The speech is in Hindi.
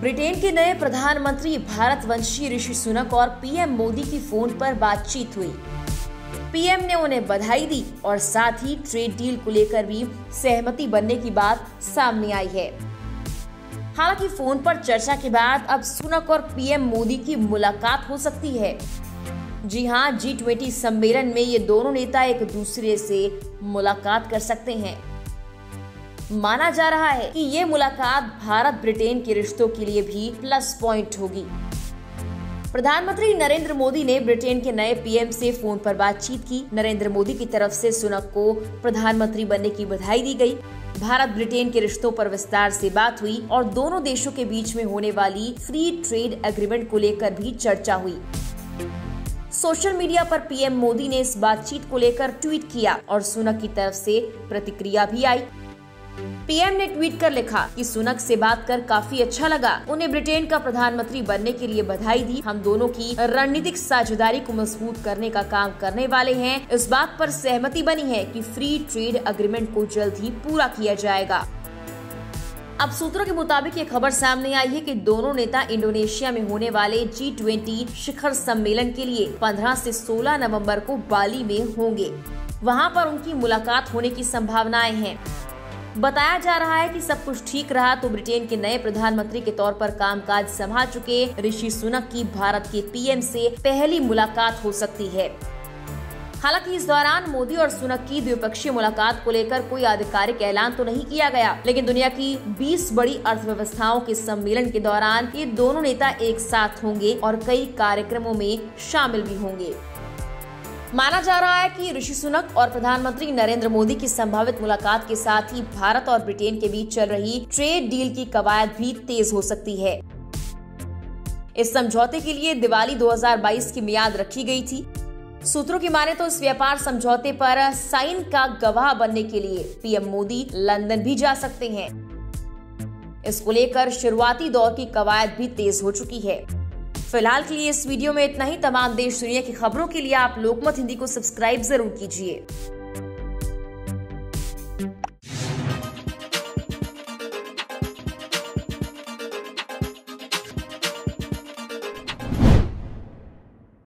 ब्रिटेन के नए प्रधानमंत्री भारतवंशी ऋषि सुनक और पीएम मोदी की फोन पर बातचीत हुई। पीएम ने उन्हें बधाई दी और साथ ही ट्रेड डील को लेकर भी सहमति बनने की बात सामने आई है। हालांकि फोन पर चर्चा के बाद अब सुनक और पीएम मोदी की मुलाकात हो सकती है। जी हां, G20 सम्मेलन में ये दोनों नेता एक दूसरे से मुलाकात कर सकते हैं। माना जा रहा है कि ये मुलाकात भारत ब्रिटेन के रिश्तों के लिए भी प्लस पॉइंट होगी। प्रधानमंत्री नरेंद्र मोदी ने ब्रिटेन के नए पीएम से फोन पर बातचीत की। नरेंद्र मोदी की तरफ से सुनक को प्रधानमंत्री बनने की बधाई दी गई। भारत ब्रिटेन के रिश्तों पर विस्तार से बात हुई और दोनों देशों के बीच में होने वाली फ्री ट्रेड एग्रीमेंट को लेकर भी चर्चा हुई। सोशल मीडिया पर पीएम मोदी ने इस बातचीत को लेकर ट्वीट किया और सुनक की तरफ से प्रतिक्रिया भी आई। पीएम ने ट्वीट कर लिखा कि सुनक से बात कर काफी अच्छा लगा। उन्हें ब्रिटेन का प्रधानमंत्री बनने के लिए बधाई दी। हम दोनों की रणनीतिक साझेदारी को मजबूत करने का काम करने वाले हैं। इस बात पर सहमति बनी है कि फ्री ट्रेड एग्रीमेंट को जल्द ही पूरा किया जाएगा। अब सूत्रों के मुताबिक ये खबर सामने आई है कि दोनों नेता इंडोनेशिया में होने वाले G20 शिखर सम्मेलन के लिए 15 से 16 नवंबर को बाली में होंगे। वहां पर उनकी मुलाकात होने की संभावनाएं हैं। बताया जा रहा है कि सब कुछ ठीक रहा तो ब्रिटेन के नए प्रधानमंत्री के तौर पर कामकाज संभाल चुके ऋषि सुनक की भारत के पीएम से पहली मुलाकात हो सकती है। हालांकि इस दौरान मोदी और सुनक की द्विपक्षीय मुलाकात को लेकर कोई आधिकारिक ऐलान तो नहीं किया गया, लेकिन दुनिया की 20 बड़ी अर्थव्यवस्थाओं के सम्मेलन के दौरान ये दोनों नेता एक साथ होंगे और कई कार्यक्रमों में शामिल भी होंगे। माना जा रहा है कि ऋषि सुनक और प्रधानमंत्री नरेंद्र मोदी की संभावित मुलाकात के साथ ही भारत और ब्रिटेन के बीच चल रही ट्रेड डील की कवायद भी तेज हो सकती है। इस समझौते के लिए दिवाली 2022 की मियाद रखी गई थी। सूत्रों की माने तो इस व्यापार समझौते पर साइन का गवाह बनने के लिए पीएम मोदी लंदन भी जा सकते हैं। इसको लेकर शुरुआती दौर की कवायद भी तेज हो चुकी है। फिलहाल के लिए इस वीडियो में इतना ही। तमाम देश दुनिया की खबरों के लिए आप लोकमत हिंदी को सब्सक्राइब जरूर कीजिए।